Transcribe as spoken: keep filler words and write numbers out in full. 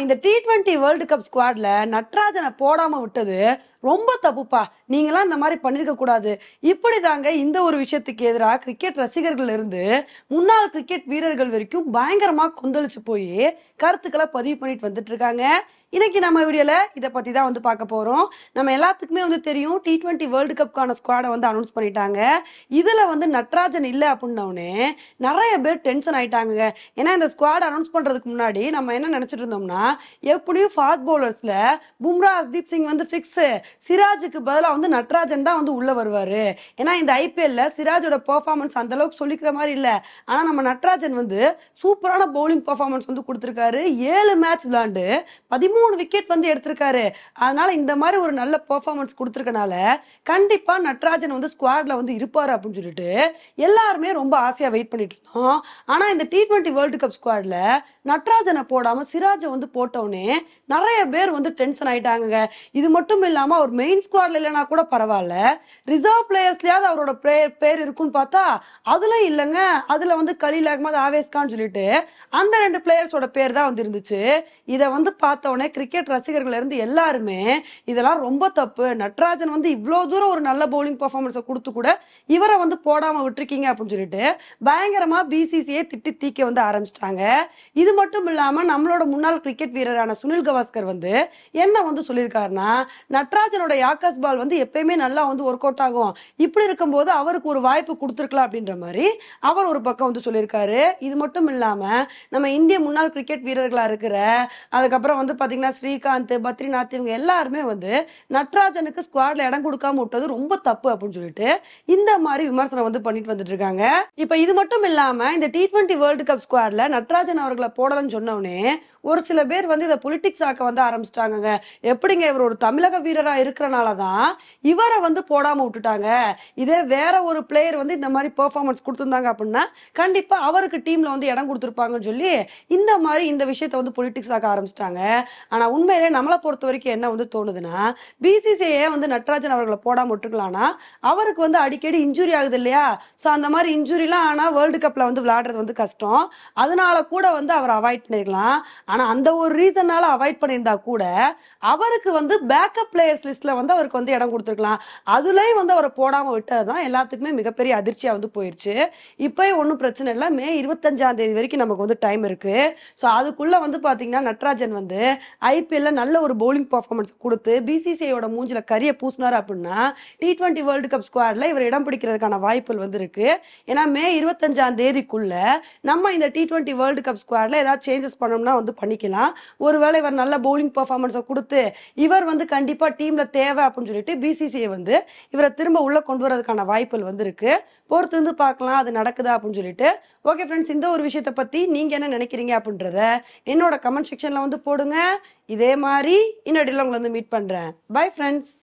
இந்த T twenty world cup ஸ்குவாட்ல நட்ராஜனை போடாம விட்டது ரொம்ப தப்புப்பா. நீங்களாம் இந்த மாதிரி பண்ணிருக்க கூடாது. இப்படிதாங்க இந்த ஒரு விஷயத்துக்கு எதிராக கிரிக்கெட் ரசிகர்கள் இருந்து முன்னாள் கிரிக்கெட் வீரர்கள் வரைக்கும் பயங்கரமா கொந்தளிச்சு போய் கருத்துக்களை பதிவு பண்ணிட்டு வந்துட்டு இருக்காங்க. இன்னைக்கு நம்ம வீடியோல இதை பத்தி தான் வந்து பார்க்க போறோம். நம்ம எல்லாத்துக்குமே வந்து தெரியும், டி டுவெண்ட்டி வேர்ல்டு கப்கான ஸ்குவாடை வந்து அனௌன்ஸ் பண்ணிட்டாங்க. இதுல வந்து நட்ராஜன் இல்லை அப்படின்னோடனே நிறைய பேர் டென்ஷன் ஆயிட்டாங்க. ஏன்னா இந்த ஸ்குவாட் அனௌன்ஸ் பண்றதுக்கு முன்னாடி நம்ம என்ன நினைச்சிட்டு இருந்தோம்னா, எப்படியும் ஃபாஸ்ட் பவுலர்ஸ்ல பும்ரா, ஹர்தீப் சிங் வந்து பிக்ஸ், சிராஜுக்கு பதிலாக வந்து நட்ராஜன் தான் வந்து உள்ள வருவாரு. ஏன்னா இந்த ஐபிஎல்ல சிராஜோட பெர்ஃபார்மன்ஸ் அந்த அளவுக்கு சொல்லிக்கிற மாதிரி இல்ல. ஆனா நம்ம நட்ராஜன் வந்து சூப்பரான பவுலிங் பெர்ஃபார்மன்ஸ் வந்து கொடுத்திருக்காரு. ஏழு மேட்ச் விளையாண்டு பதிமூணு விக்கெட் வந்து எடுத்திருக்காரு. அதனால இந்த மாதிரி ஒரு நல்ல பெர்ஃபார்மன்ஸ் கொடுத்திருக்கனால கண்டிப்பா நட்ராஜன் வந்து ஸ்குவாட்ல வந்து இருப்பாரு அப்படின்னு சொல்லிட்டு எல்லாருமே ரொம்ப ஆசையா வெயிட் பண்ணிட்டு இருந்தோம். ஆனா இந்த டி டுவெண்ட்டி வேர்ல்டு கப் ஸ்குவாட்ல நட்ராஜனை போடாம சிராஜை வந்து போட்டோன்னே நிறைய பேர் வந்து டென்ஷன் ஆயிட்டாங்க. இது மட்டும் இல்லாம அவர் மெயின் ஸ்குவாட்ல இல்லைன்னா கூட பரவாயில்ல, ரிசர்வ் பிளேயர்ஸ்லயாவது அவரோட பேர் பேர் இருக்குன்னு பார்த்தா அதுல இல்லைங்க. அதுல வந்து கலீல் அகமது, ஆவேஸ் கான் சொல்லிட்டு அந்த ரெண்டு பிளேயர்ஸோட பேர் தான் வந்து இருந்துச்சு. இதை வந்து பார்த்த உடனே கிரிக்கெட் ரசிகர்கள் இருந்து எல்லாருமே இதெல்லாம் ரொம்ப தப்பு, நட்ராஜன் வந்து இவ்வளவு தூரம் ஒரு நல்ல பவுலிங் பெர்ஃபார்மன்ஸை கொடுத்து கூட இவரை வந்து போடாம விட்டுருக்கீங்க அப்படின்னு சொல்லிட்டு பயங்கரமா பிசிசிஐ திட்டி தீக்க வந்து ஆரம்பிச்சிட்டாங்க. இது மட்டும் இல்லாம நம்மளோட முன்னாள் கிரிக்கெட் வீரரான சுனில் கவாஸ்கர் வந்து என்ன வந்து சொல்லியிருக்காருன்னா, நட்ராஜனோட யாக்கர்ஸ் பால் வந்து எப்பயுமே நல்லா வந்து ஒர்க் அவுட் ஆகும், இப்படி இருக்கும்போது அவருக்கு ஒரு வாய்ப்பு கொடுத்துருக்கலாம் அப்படின்ற மாதிரி அவர் ஒரு பக்கம் வந்து சொல்லியிருக்காரு. இது மட்டும் இல்லாம நம்ம இந்திய முன்னாள் கிரிக்கெட் வீரர்களா இருக்கிற அதுக்கப்புறம் வந்து பாத்தீங்கன்னா ஸ்ரீகாந்த், பத்ரிநாத் இவங்க எல்லாருமே வந்து நட்ராஜனுக்கு ஸ்குவாட்ல இடம் கொடுக்காம விட்டது ரொம்ப தப்பு அப்படின்னு சொல்லிட்டு இந்த மாதிரி விமர்சனம் வந்து பண்ணிட்டு வந்துட்டு இருக்காங்க. இப்ப இது மட்டும் இல்லாம இந்த டி டுவெண்ட்டி வேர்ல்டு கப் ஸ்குவாட்ல நட்ராஜன் அவர்களை போடலன்னு சொன்னோடனே ஒரு சில பேர் வந்து இதை பொலிட்டிக்ஸ் ஆக்க வந்து ஆரம்பிச்சிட்டாங்க. எப்படிங்க, இவர் ஒரு தமிழக வீரரா இருக்கிறனாலதான் இவரை வந்து போடாம விட்டுட்டாங்க, இதே வேற ஒரு பிளேயர் வந்து இந்த மாதிரி பெர்ஃபார்மன்ஸ் கொடுத்திருந்தாங்க அப்படின்னா கண்டிப்பா அவருக்கு டீம்ல வந்து இடம் கொடுத்திருப்பாங்கன்னு சொல்லி இந்த மாதிரி இந்த விஷயத்த வந்து பொலிட்டிக்ஸ் ஆக்க ஆரம்பிச்சிட்டாங்க. ஆனா உண்மையிலே நம்மளை பொறுத்த வரைக்கும் என்ன வந்து தோணுதுன்னா, பிசிசிஐ வந்து நட்ராஜன் அவர்களை போடாம விட்டுருக்கலாம்னா அவருக்கு வந்து அடிக்கடி இன்ஜுரி ஆகுது இல்லையா, சோ அந்த மாதிரி இன்ஜுரி எல்லாம் ஆனா வேர்ல்டு கப்ல வந்து விளையாடுறது வந்து கஷ்டம், அதனால கூட வந்து அவர் அவாய்ட் பண்ணிருக்கலாம். ஆனா அந்த ஒரு ரீசனால அவாய்ட் பண்ணியிருந்தா கூட அவருக்கு வந்து பேக்கப் பிளேயர்ஸ் லிஸ்ட்ல வந்து அவருக்கு வந்து இடம் கொடுத்துருக்கலாம். அதுலயும் வந்து அவரை போடாம விட்டதுதான் எல்லாத்துக்குமே மிகப்பெரிய அதிர்ச்சியா வந்து போயிருச்சு. இப்பயும் ஒன்றும் பிரச்சனை இல்லை, மே இருபத்தஞ்சாம் தேதி வரைக்கும் நமக்கு வந்து டைம் இருக்கு. ஸோ அதுக்குள்ள வந்து பாத்தீங்கன்னா நட்ராஜன் வந்து ஐபிஎல்ல நல்ல ஒரு பவுலிங் பர்ஃபார்மன்ஸ் கொடுத்து பிசிசிஐயோட மூஞ்சில கரிய பூசினார் அப்படின்னா டி டுவெண்ட்டி வேர்ல்டு கப் ஸ்குவாட்ல இவர் இடம் பிடிக்கிறதுக்கான வாய்ப்புகள் வந்து இருக்கு. ஏன்னா மே இருபத்தஞ்சாம் தேதிக்குள்ள நம்ம இந்த டி டுவெண்ட்டி வேர்ல்டு கப் ஸ்குவாட்ல ஏதாவது சேஞ்சஸ் பண்ணோம்னா வந்து பண்ணிக்கலாம். ஒருவேளை இவர் நல்ல பவுலிங் பர்ஃபார்மன்ஸை கொடுத்து இவர் வந்து கண்டிப்பா டீம்ல தேவை அப்படின்னு சொல்லிட்டு பிசிசிஐ வந்து இவரை திரும்ப உள்ள கொண்டு வரதுக்கான வாய்ப்புகள் வந்து இருக்கு. பொறுத்து வந்து பார்க்கலாம் அது நடக்குதா அப்படின்னு சொல்லிட்டு. ஓகே ஃப்ரெண்ட்ஸ், இந்த ஒரு விஷயத்தை பத்தி நீங்க என்ன நினைக்கிறீங்க அப்படின்றத என்னோட கமெண்ட் செக்ஷன்ல வந்து போடுங்க. இதே மாதிரி இன்னொரு உங்களை வந்து மீட் பண்றேன். Bye friends.